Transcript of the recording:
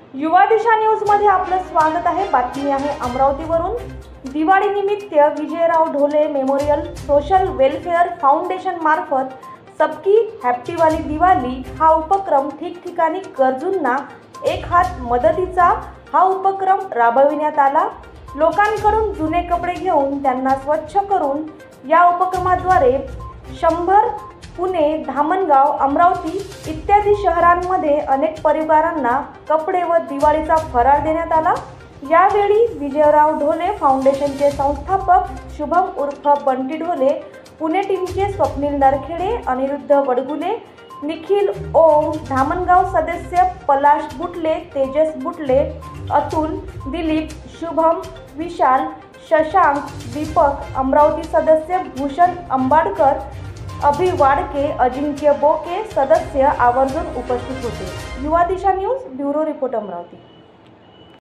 युवा दिशा न्यूज मध्ये आपलं स्वागत आहे। बातमी आहे अमरावतीवरून। दिवाळी निमित्त Vijayrao Dhole memorial social welfare foundation मार्फत सबकी हॅपी वाली दिवाळी हा उपक्रम ठिकठिकाणी गरजूंना एक हात मदतीचा हा उपक्रम राबविण्यात आला। लोकांकडून जुने कपडे घेऊन त्यांना स्वच्छ करून या उपक्रमाद्वारे 100 पुणे, धामणगाव, अमरावती इत्यादी शहरांमध्ये अनेक परिवारांना कपडे व दिवाळीचा फराळ देण्यात आला। यावेळी विजयराव ढोले फाउंडेशनचे संस्थापक शुभम उर्फ बंटी ढोले, पुणे टीमचे स्वप्नील नरखेडे, अनिरुद्ध वडगुले, निखिल ओम, धामणगाव सदस्य पलाश बुटले, तेजस बुटले, अतुल, दिलीप, शुभम, विशाल, शशांक, दीपक, अमरावती सदस्य भूषण अंबाडकर, अभि वाडके, अजिंक्य बोके सदस्य आवर्जून उपस्थित होते। Yuva Disha news bureau report Amravati.